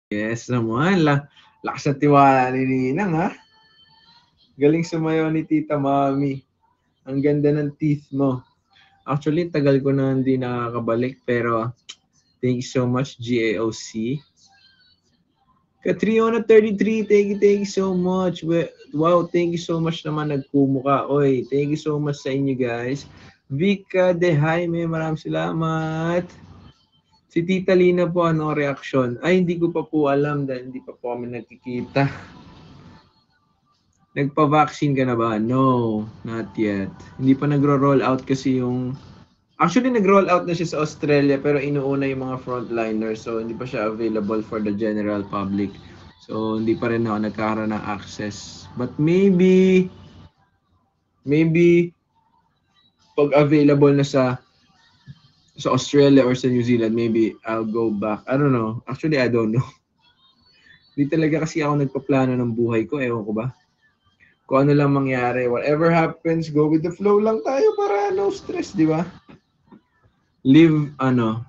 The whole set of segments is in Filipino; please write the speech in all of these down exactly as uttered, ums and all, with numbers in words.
Yes naman. La lakas ng tiwala ni Ninang, ha? Galing sumayaw ni Tita Mami. Ang ganda ng teeth mo. Actually, tagal ko na hindi nakakabalik, pero thank you so much, G A O C. Katriona thirty-three, thank you, thank you so much. Wow, thank you so much naman nagkumo ka. Oy, thank you so much sa inyo guys. Vika de Jaime, maraming salamat. Si Tita Lina po, ano reaction? Ay, hindi ko pa po alam dahil hindi pa po kami nagkikita. Nagpa-vaccine ka na ba? No, not yet. Hindi pa nagro-roll out kasi yung... Actually, nag-roll out na siya sa Australia pero inuuna yung mga frontliners. So, hindi pa siya available for the general public. So, hindi pa rin ako nagkakaroon ng access. But maybe, maybe, pag available na sa sa Australia or sa New Zealand, maybe I'll go back. I don't know. Actually, I don't know. Hindi talaga kasi ako nagpaplano ng buhay ko. Ewan ko ba? Kung ano lang mangyari. Whatever happens, go with the flow lang tayo para no stress, di ba? Live, ano,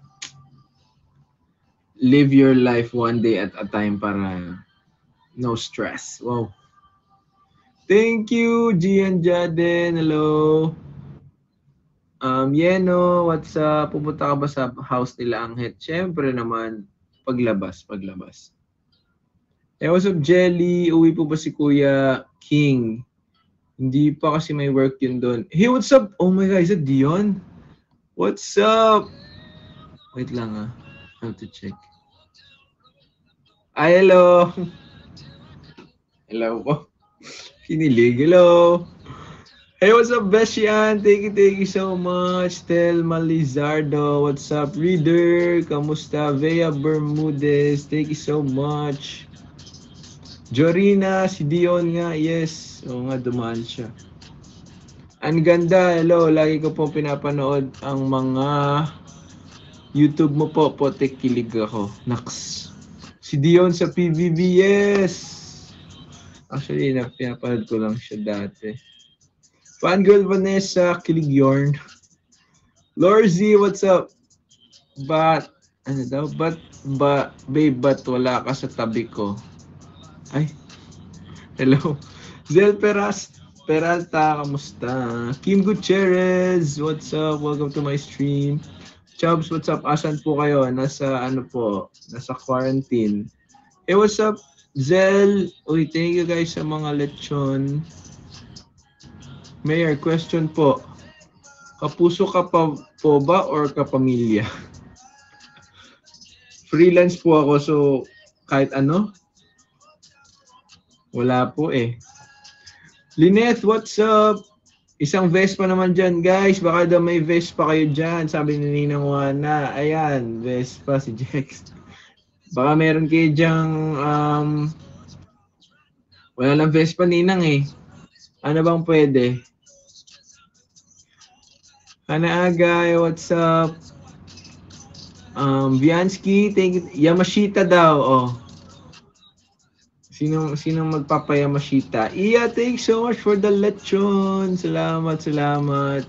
live your life one day at a time para no stress. Wow. Thank you, Gian Jaden. Hello. Um, Yeno, what's up? Pupunta ka ba sa house nila Anghet? Siyempre naman, paglabas, paglabas. Hey, what's up, Jelly? Uwi po ba si Kuya King? Hindi pa kasi may work yun doon. Hey, what's up? Oh my God, is it Dion? What's up? Wait lang ah. I have to check. Ay, hello. Hello po. Kinilig. Hello. Hey, what's up, Beshian? Thank you, thank you so much. Telma Lizardo. What's up, Reader? Kamusta? Vea Bermudez. Thank you so much. Jorina, si Dion nga. Yes. Oo nga, dumaan siya. Ang ganda. Hello. Lagi ko pong pinapanood ang mga YouTube mo po. Potek kilig ako. Naks. Si Dion sa P V B. Yes. Actually, pinapanood ko lang siya dati. Fangirl Vanessa, kilig yarn. Lorzy, what's up? But, ano daw? But, but, babe, but wala ka sa tabi ko. Ay, hello. Zel Peras, Peralta, kamusta? Kim Gutierrez, what's up? Welcome to my stream. Chubbs, what's up? Asan po kayo? Nasa, ano po, nasa quarantine. Hey, what's up? Zel, uy, thank you guys sa mga lechon. Mayor, question po. Kapuso ka pa po ba or kapamilya? Freelance po ako, so kahit ano? Wala po eh. Lynette, what's up? Isang Vespa naman dyan, guys. Baka daw may Vespa kayo dyan. Sabi ni Ninang Juana. Ayan, Vespa si Jex. Baka meron kayo dyang um, wala lang Vespa, Ninang eh. Ano bang pwede? Hanaaga, what's up? Um, Viansky, thank you. Yamashita daw, oh. Sino sino magpapayamashita? Iya, thanks so much for the lechon. Salamat, salamat.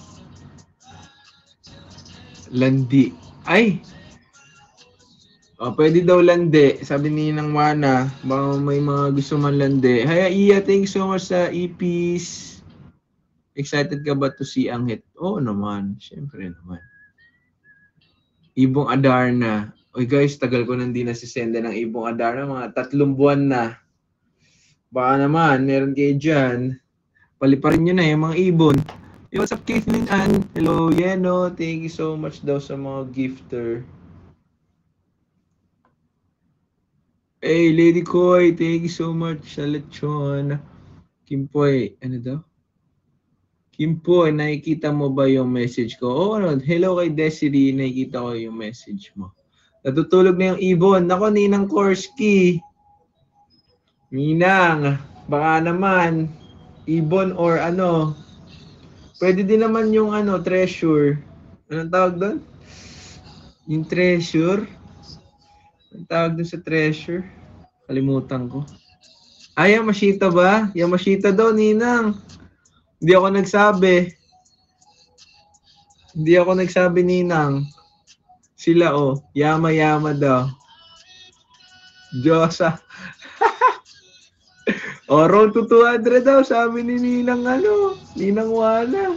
Landi. Ay! Oh, pwede daw landi. Sabi ni Nang Mana, baka may mga gusto man landi. Haya, Iya, thanks so much sa E Ps. Excited ka ba to see Anghet? Oo naman, syempre naman. Ibong Adarna. Oy guys, tagal ko nang di nasisenda ng Ibong Adarna. Mga tatlong buwan na. Baka naman, meron kayo dyan. Paliparin nyo na yung mga ibon. Hey, what's up, Caitlin Ann? Hello, Yeno. Thank you so much daw sa mga gifter. Hey, Lady Koy. Thank you so much sa lechon. Kimpoy, ano daw? Kimpo, nakikita mo ba yung message ko? Oo, oh, hello kay Desiree, nakikita ko yung message mo. Natutulog na yung ibon. Nako, Ninang Korsky. Ninang, baka naman, ibon or ano, pwede din naman yung ano, treasure. Anong tawag doon? Yung treasure? Anong tawag doon sa treasure? Kalimutan ko. Ay, Yamashita ba? Yamashita daw, Ninang. Hindi ako nagsabi. Hindi ako nagsabi, Ninang. Sila, oh. Yama-yama daw. Diyosa. O, roll to two hundred daw, sabi ni Ninang ano, Ninang Wana.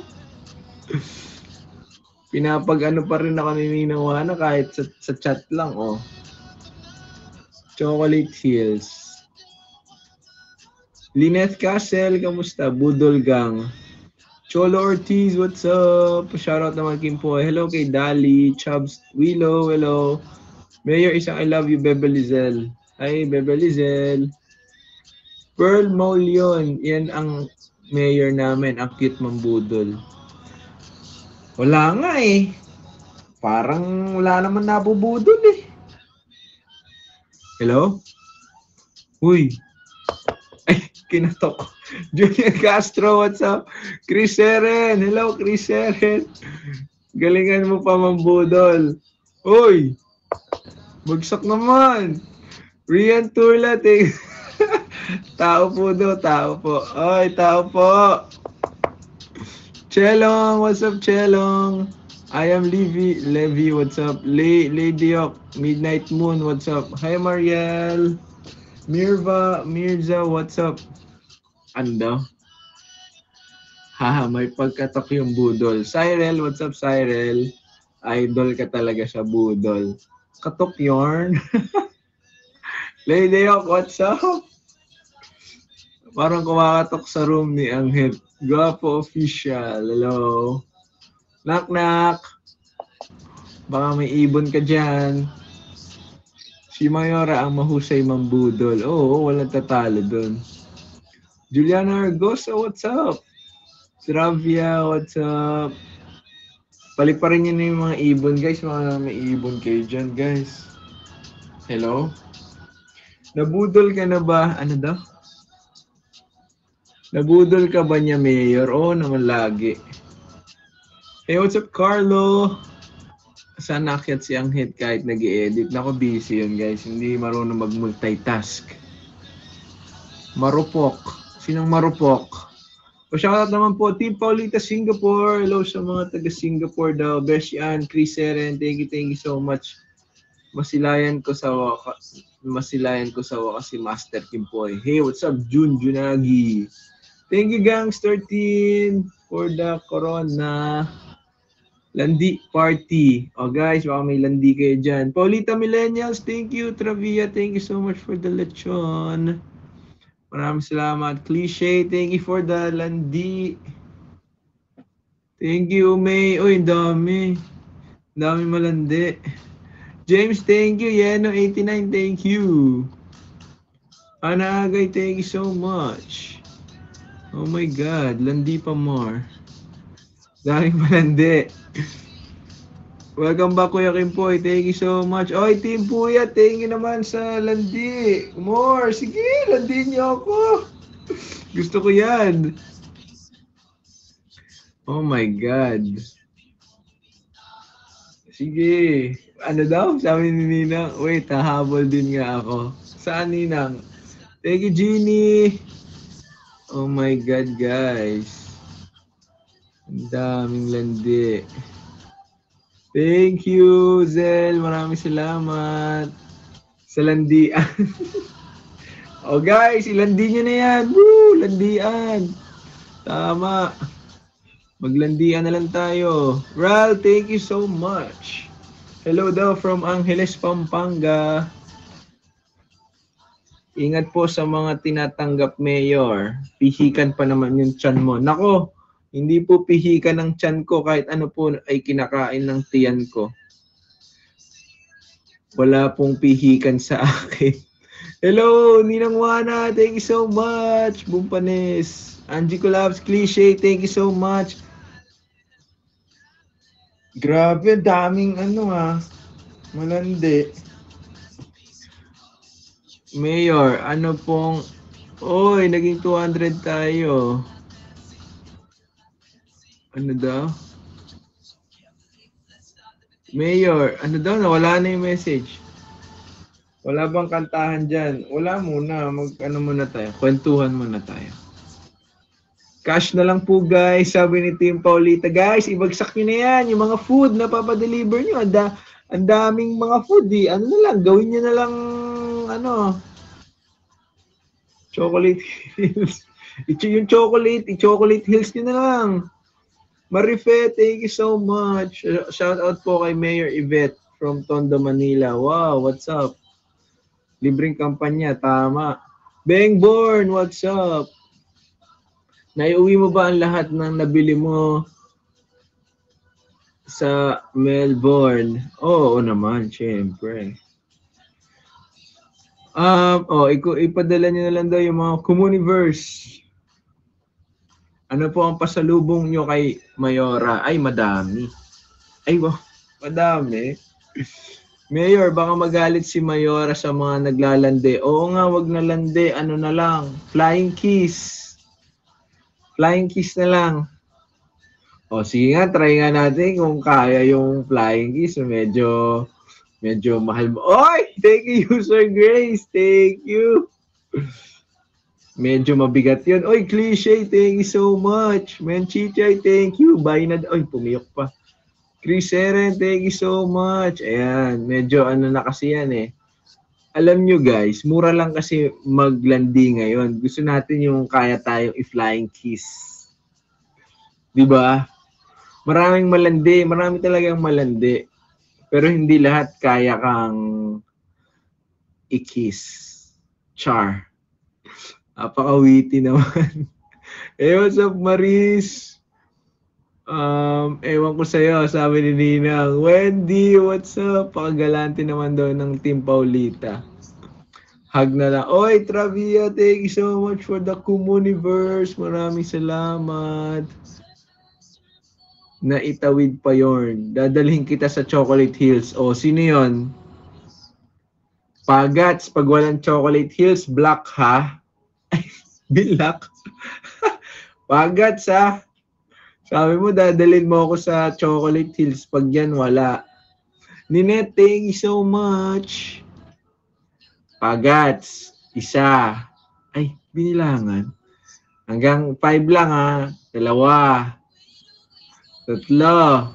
Pinapag-ano pa rin ako ni Ninang Wana kahit sa, sa chat lang, oh. Chocolate Hills. Lynette Castle, kamusta? Budol Gang. Cholo Ortiz, what's up? Shoutout naman Kimpoy. Hello kay Dali, Chubbs, Willow, hello. Mayor, isang I love you, Bebe Lizelle. Hi, Bebe Lizelle. Pearl Maulion, yan ang mayor namin, ang cute mambudol. Wala nga eh. Parang wala naman nabubudol eh. Hello? Uy. Ay, kinatok. Julian Castro, what's up? Chris Seren, hello Chris Seren. Galingan mo pa mambudol. Uy. Bagsak naman. Rian Turla, take... Tao po daw, tao po. Oy, tao po. Chelong, what's up, Chelong? I am Levi, Levi, what's up? Le Lady of Midnight Moon, what's up? Hi, Mariel. Mirva, Mirza, what's up? Ando? Haha, may pagkatok yung budol. Cyril, what's up, Cyril? Idol ka talaga sa budol. Katok yarn. Lady of, what's up? Parang kumakatok sa room ni Angel. Guapo official. Hello. Knock knock. Baka may ibon ka dyan. Si Mayora ang mahusay mambudol. Oo, walang tatalo dun. Juliana Argosa, what's up? Travia, what's up? Paliparin nyo na yung mga ibon, guys. Mga may ibon kayo dyan, guys. Hello? Nabudol ka na ba? Ano daw? Nabudol ka ba niya, Mayor? Oo naman lagi. Hey, what's up, Carlo? Saan nakyat si Anghet kahit nag-i-edit? Naku, busy yun, guys. Hindi marunong mag-multitask. Marupok. Sinong marupok? O, shoutout naman po, Team Paulita Singapore. Hello sa mga taga-Singapore daw. Beshian, Chris Seren, thank you, thank you so much. Masilayan ko sa wakas. Masilayan ko sa wakas si Master Kimpoy. Hey, what's up, Jun Junagi? Thank you, Gangster Team, for the Corona Landi Party. Oh, guys, baka may landi kayo dyan. Paulita Millennials, thank you. Travia, thank you so much for the lechon. Maraming salamat. Cliche, thank you for the landi. Thank you, May. Uy, dami. Dami malandi. James, thank you. Yeno eighty-nine, thank you. Anagay, thank you so much. Oh my God, landi pa more. Daming malandi. Welcome back, Kuya Kimpoy. Thank you so much. Oy, Team Puya, thank you naman sa landi. More, sige, landi niyo ako. Gusto ko yan. Oh my God. Sige. Ano daw? Sabi ni Ninang, wait, hahabol din nga ako. Saan, Ninang? Thank you, Jeannie. Oh my God, guys. Ang daming landi. Thank you, Zel. Maraming salamat. Sa landian. Oh, guys, ilandi nyo na yan. Woo! Landian. Tama. Maglandian na lang tayo. Ral, thank you so much. Hello daw from Angeles, Pampanga. Ingat po sa mga tinatanggap, Mayor. Pihikan pa naman yung tiyan mo. Nako, hindi po pihikan ng tiyan ko kahit ano po ay kinakain ng tiyan ko. Wala pong pihikan sa akin. Hello, Ninang Wana. Thank you so much. Bumpanes. Angie Collabs, Cliche. Thank you so much. Grabe, daming ano ha. Malandi. Mayor, ano pong... Oy, naging two hundred tayo. Ano daw? Mayor, ano daw? Nawala na yung message. Wala bang kantahan dyan? Wala muna. Mag-ano muna tayo. Kwentuhan muna tayo. Cash na lang po, guys. Sabi ni Team Paulita. Guys, ibagsak nyo na yan. Yung mga food na papadeliver nyo. Ang, da ang daming mga food. Eh. Ano na lang, gawin nyo na lang ano, Chocolate Hills. Ito yung chocolate, i-chocolate hills nyo na lang. Marife, thank you so much. Shout out po kay Mayor Yvette from Tondo, Manila. Wow, what's up? Libreng kampanya, tama. Bengborn, what's up? Naiuwi mo ba ang lahat ng nabili mo sa Melbourne? Oo, oo naman, syempre. Um, oh, ipadala niyo na lang daw yung mga Communiverse. Ano po ang pasalubong nyo kay Mayora? Ay, madami. Ay, wow, madami. Mayor, baka magalit si Mayora sa mga naglalande. Oo nga, wag na lande. Ano na lang? Flying kiss. Flying kiss na lang. O, sige nga, try nga natin kung kaya yung flying kiss. Medyo, medyo mahal mo. Oy! Thank you, User Grace. Thank you. Medyo mabigat yun. Oy, Cliche, thank you so much. Man, Chichay, thank you. Bye na. Oy, pumiyok pa. Chris Seren, thank you so much. Ayan, medyo ano na kasi yan eh. Alam nyo guys, mura lang kasi maglandi ngayon. Gusto natin yung kaya tayong i-flying kiss. Diba? Maraming malandi. Marami talagang malandi. Pero hindi lahat kaya kang i-kiss. Char. Napaka-witty naman. Hey, what's up, Maris? Um, ewan ko sa'yo, sabi ni Ninang. Wendy, what's up? Pakagalante naman daw ng Team Paulita. Hug na lang. Oy, Travia, thank you so much for the Communiverse. Maraming salamat. Naitawid pa yorn. Dadalhin kita sa Chocolate Hills. O, sino yon? Pagats, pag walang Chocolate Hills, black ha? Bilak. Pagats ha? Sabi mo, dadalhin mo ako sa Chocolate Hills. Pag yan, wala. Ninette, thank you so much. Pagats, isa. Ay, binilangan. Hanggang five lang ha. Dalawa. Tatlo.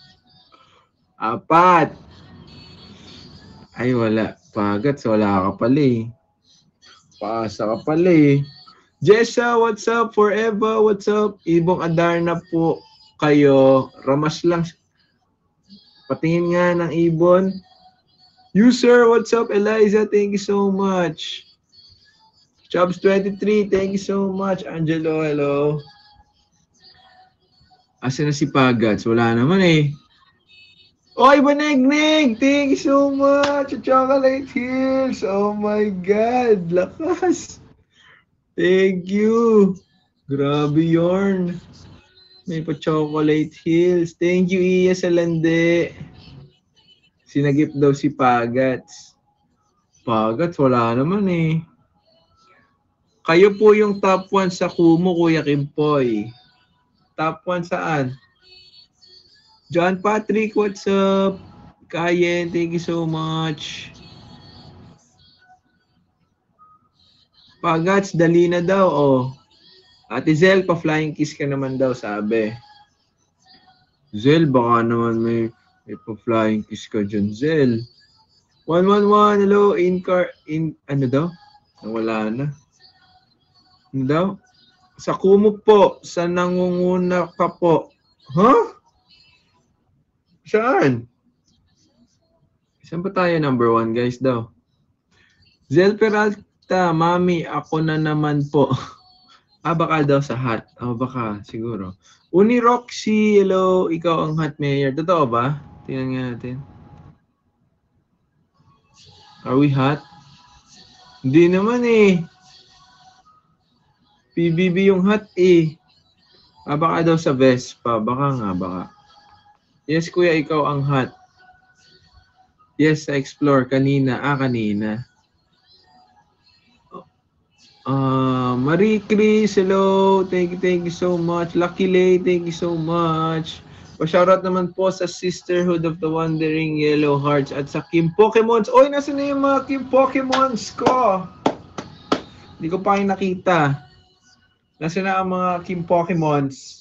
Apat. Ay, wala. Pagats, wala ka pala eh. Paasa ka pala eh. Jessa, what's up? Forever, what's up? Ibong Adarna po kayo. Ramas lang. Patingin nga ng ibon. User, what's up? Eliza, thank you so much. Chubs twenty-three, thank you so much. Angelo, hello. Asa na si Pagats? Wala naman eh. Oy, Banegnig! Thank you so much. Chocolate Hills. Oh my God. Lakas. Thank you. Grabe yorn. May pa Chocolate Hills. Thank you, Iya Salande. Sinagip daw si Pagats. Pagats, wala naman eh. Kayo po yung top one sa Kumu, Kuya Kimpoy. Top one saan? John Patrick, what's up? Kayen, thank you so much. Pagats, dali na daw, oh. Ate Zel, pa-flying kiss ka naman daw, sabi. Zel, baka naman may, may pa-flying kiss ka dyan, Zel. one one one, hello, in-car, in, ano daw? Wala na. Ano daw? Sa Kumu po, sa nangunguna ka po. Huh? Saan? Saan ba tayo number one, guys, daw? Zel Peralta, Mami, ako na naman po. Ah, baka daw sa hot. Oh, baka, siguro. Uni Roxy, hello, ikaw ang hot mayor. Totoo ba? Tingnan nga natin. Are we hot? Hindi naman eh. P B B yung hot eh. Ah, baka daw sa Vespa. Baka nga, baka. Yes, kuya, ikaw ang hot. Yes, sa Explore. Kanina. Ah, kanina. Uh, Marie Chris, hello. Thank you, thank you so much. Lucky Lay, thank you so much. Pa-shoutout naman po sa Sisterhood of the Wandering Yellow Hearts at sa Kim Pokemons. Oy, nasa na yung mga Kim Pokemons ko? Hindi ko pa kayo nakita. Nasa na ang mga Kim Pokemons?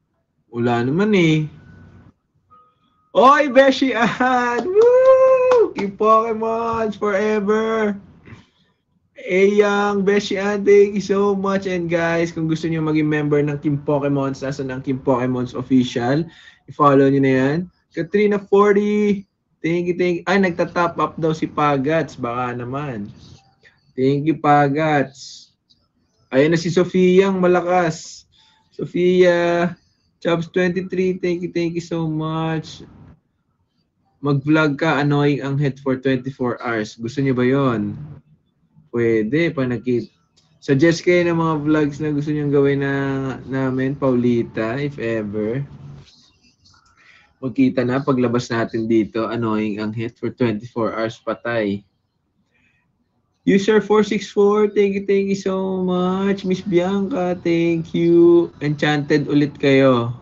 Wala naman eh. Oy, Beshi Ahad! Woo! Kim Pokemons forever! Eyang, Beshian, thank you so much. And guys, kung gusto niyo maging member ng Kim Pokemons, nasa ng Kim Pokemons official, i-follow niyo na yan. Katrina forty, thank you, thank you. Ay, nagta-top up daw si Pagats. Baka naman. Thank you, Pagats. Ayan na si Sofiyang malakas. Sofia, Chubs twenty-three, thank you, thank you so much. Mag-vlog ka, annoying ang hit for twenty-four hours. Gusto niyo ba yon? Pwede, pa nakit. Suggest kayo ng mga vlogs na gusto niyong gawin na namin, Paulita, if ever. Magkita na paglabas natin dito, annoying ang hit for twenty-four hours patay. User four six four, thank you, thank you so much. Miss Bianca, thank you. Enchanted ulit kayo.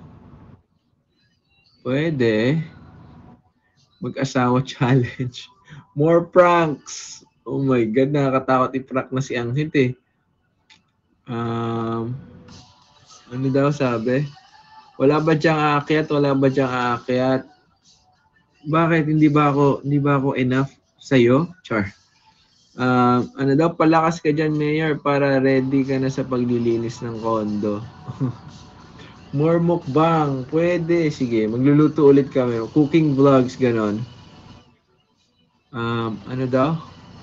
Pwede. Mag-asawa challenge. More pranks. Oh my God, nakakatakot i-prank na si Anghit eh. Um, ano daw sabi? Wala ba diyang aakyat? Wala ba diyang aakyat? Bakit? Hindi ba ako, hindi ba ako enough sa'yo? Char. Um, ano daw, palakas ka dyan, Mayor, para ready ka na sa paglilinis ng kondo. More mukbang. Pwede. Sige, magluluto ulit kami. Cooking vlogs, ganon. Um, ano daw?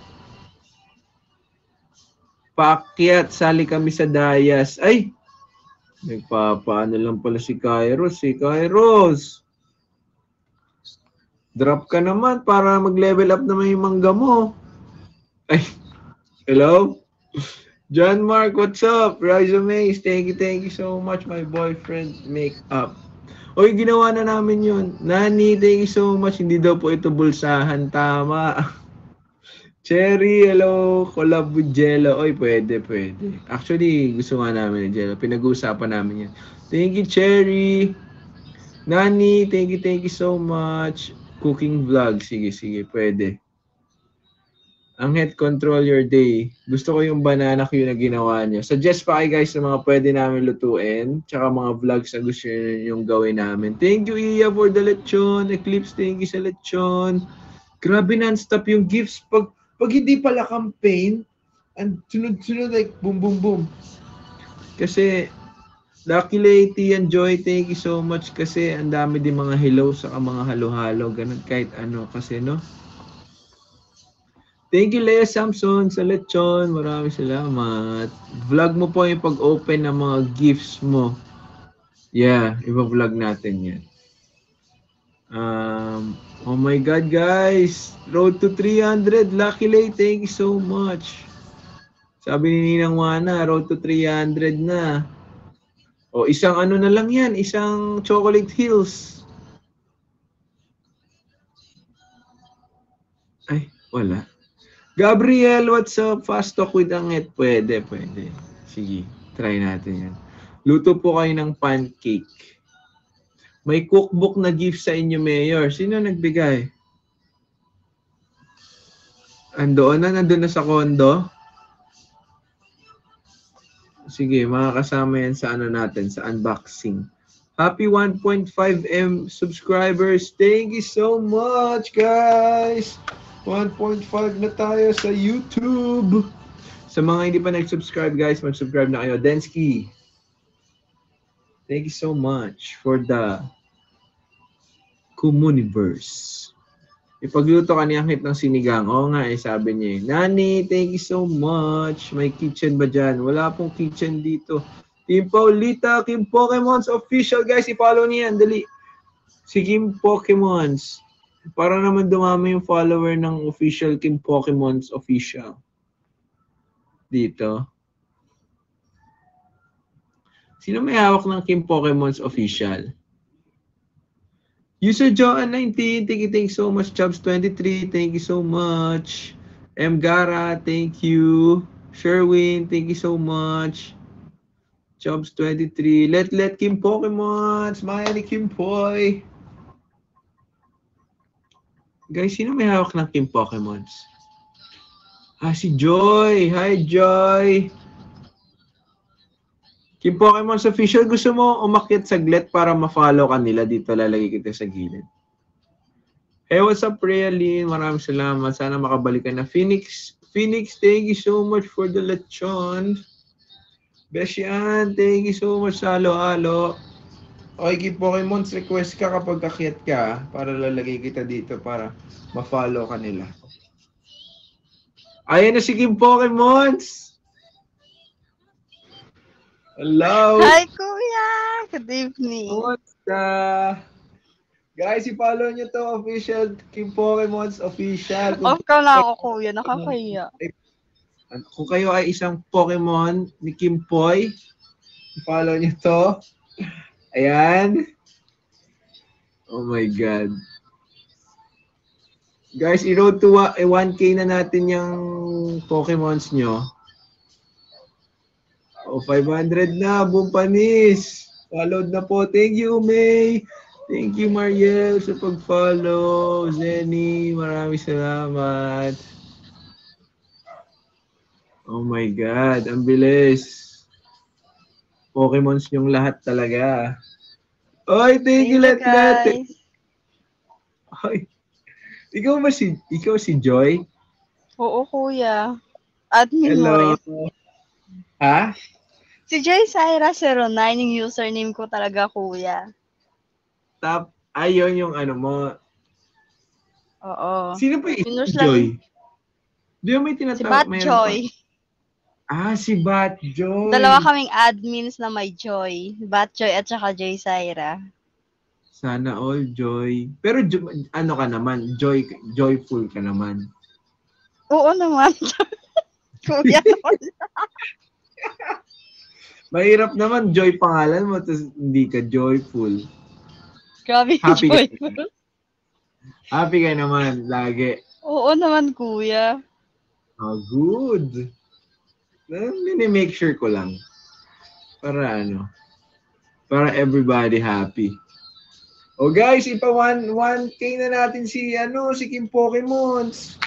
Paakyat, sali kami sa dayas. Ay! Nagpapaano lang pala si Kairos. Si Kairos! Drop ka naman para mag-level up naman yung mangga mo. Ay! Hello? John Mark, what's up? Resume, thank you, thank you so much. My boyfriend makeup. Oy, ginawa na namin yun. Nani, thank you so much. Hindi daw po ito bulsahan. Tama. Cherry, hello, collab with Jello. Oy, pwede, pwede. Actually, gusto nga namin ni Jello. Pinag-uusapan namin yan. Thank you, Cherry. Nani, thank you, thank you so much. Cooking vlog. Sige, sige, pwede. Ang head control your day. Gusto ko yung banana queue na ginawa niyo. Suggest pa kayo guys sa mga pwede namin lutuin. Tsaka mga vlogs na gusto nyo yung gawin namin. Thank you, Iya, for the lechon. Eclipse, thank you sa lechon. Grabe non-stop yung gifts. Pag Pag hindi pala campaign, and sunod-sunod like boom, boom, boom. Kasi, Lucky Lady and Joy, thank you so much kasi ang dami din mga hello sa mga halo-halo. Ganun kahit ano kasi, no? Thank you, Lea Samson sa lechon. Maraming salamat. Vlog mo po yung pag-open ng mga gifts mo. Yeah, iba-vlog natin yan. Um, oh my God, guys. Road to three hundred. Lucky Lay, thank you so much. Sabi ni Ninang Wana, road to three hundred na. O, isang ano na lang yan. Isang Chocolate Hills. Ay, wala. Gabriel, what's up? Fast talk with Anget. Pwede, pwede. Sige, try natin yan. Luto po kayo ng pancake. May cookbook na gift sa inyo, Mayor. Sino nagbigay? Andoon na, nandun na sa kondo. Sige, makakasama yan sa ano natin, sa unboxing. Happy one point five M subscribers. Thank you so much, guys. one point five na tayo sa YouTube. Sa mga hindi pa nag-subscribe, guys, mag-subscribe na kayo. Densky, thank you so much for the Communiverse. Ipagluto ka niyang hit ng sinigang. Oo nga eh, sabi niya eh. Nani, thank you so much. May kitchen ba dyan? Wala pong kitchen dito. Team Paulita, Kim Pokemons official. Guys, i-follow niya yan. Dali. Si Kim Pokemons. Para naman dumami yung follower ng official Kim Pokemons official. Dito. Sino may hawak ng Kim Pokemons official? User Joan nineteen, thank you, thank you so much. Chubs twenty-three, thank you so much. M. Gara, thank you. Sherwin, thank you so much. Chubs twenty-three. Let let Kim Pokemon. Smile ni Kim Poy. Guys, sino may hawak ng Kim Pokemons? Ah, si Joy. Hi, Joy. Kim Pokemons official, gusto mo umakyat saglit para ma-follow ka nila? Dito lalagay kita sa gilid. Hey, what's up, Realin? Maraming salamat. Sana makabalik ka na. Phoenix, Phoenix, thank you so much for the lechon. Beshian, thank you so much sa halo-halo. Okay, keep Pokemons, request ka kapag kakyat ka para lalagay kita dito para ma-follow ka nila. Ayan na si Kim Pokemons! Hello! Hi, Kuya! Good evening. What's the... Guys, i-follow nyo to, official Kim Pokemons official. Off ka na ako, Kuya. Nakakaya. Kung kayo ay isang Pokemon ni Kim Poy, i-follow nyo to. Ayan. Oh my God. Guys, i-road to one K na natin yung Pokemons nyo. Oh, five hundred na. Boom panis. Followed na po. Thank you, May. Thank you, Mariel, sa pag-follow. Zenny, maraming salamat. Oh my God, ang bilis. Pokemons yung lahat talaga. Oy, thank you, Let Let. Oy. Ikaw ba si, ikaw si Joy? Oo, Kuya. Admin Hello. mo rin. Ha? Si Joy Syra zero nine yung username ko talaga, Kuya. Tap, ayun yung ano mo. Oo. Sino pa yung Minus Joy? Di ba may Si tinatawag? Bat Joy. Ah, si Bat Joy. Dalawa kaming admins na may Joy. Bat Joy at saka Joy Syra. Sana all Joy. Pero jo- ano ka naman? Joy, joyful ka naman. Oo naman. Kuya naman. Mahirap naman, Joy pangalan mo, tapos hindi ka joyful. Grabe yung Happy joyful. ka, happy ka naman, lagi. Oo naman, Kuya. Oh, good. Mini-make sure ko lang. Para ano, para everybody happy. Oh guys, ipa one K na natin si, ano, si Kim Pokemons.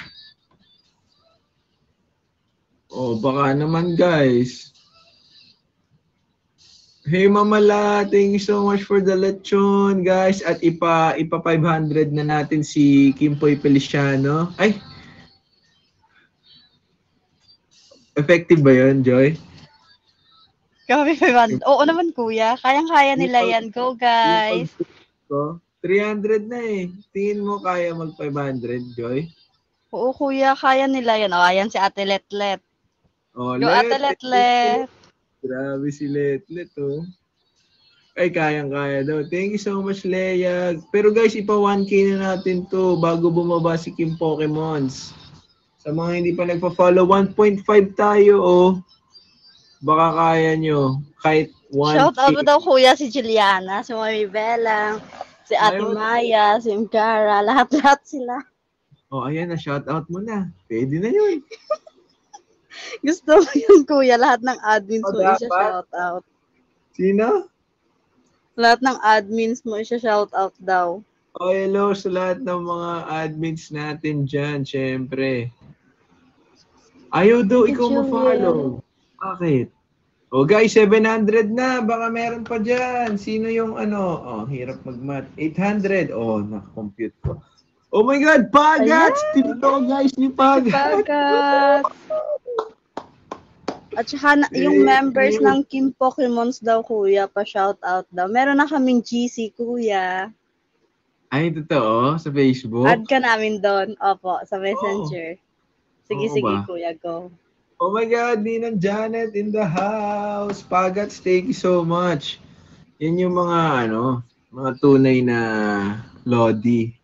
Oh, baka naman guys. Hey Mamala, thank you so much for the lechon, guys. At ipa ipa five hundred na natin si Kimpoy Feliciano. Ay. Effective ba 'yon, Joy? Grabe five hundred. Oo naman, Kuya. Kayang-kaya nila yan. Go, guys. three hundred na eh. Tingin mo kaya mag five hundred, Joy? Oo, Kuya. Kaya nila yan. O, ayan si Ate Letlet. Oh, Go, Ate Letlet. Grabe si Letlet, oh. Ay, kayang-kaya daw. Thank you so much, Leia. Pero guys, ipa one K na natin to bago bumaba si Kim Pokemons. Sa mga hindi pa nagpa-follow, one point five tayo, oh. Baka kaya nyo. Kahit one K. Shout out mo daw, Kuya, si Juliana, si Mami Bella, si Ate Ayun. Maya, si Mkara, lahat-lahat sila. Oh, ayan na. Shout out mo na. Pwede na yun. Gusto mo yun, Kuya. Lahat ng admins Oh, mo dapat. isa-shout out. Sino? Lahat ng admins mo isa-shout out daw. Oh, hello sa lahat ng mga admins natin dyan, syempre. Ayaw daw ikaw Julian. ma-follow. Bakit? Oh guys, seven hundred na. Baka meron pa dyan. Sino yung ano? Oh, hirap mag-math. eight hundred. Oh, nakakompute ko. Oh my God, Pagat! Tito guys ni Pagat. Pagat! At saka na, yung members ng Kim Pokemons daw, Kuya, pa-shout out daw. Meron na kaming G C, Kuya. Ay, totoo? Sa Facebook? Add ka namin doon. Opo, sa Messenger. Sige, Oo sige, ba? Kuya, go. Oh my God, Ninang Janet in the house. Pagats, thank you so much. Yan yung mga, ano, mga tunay na Lodi.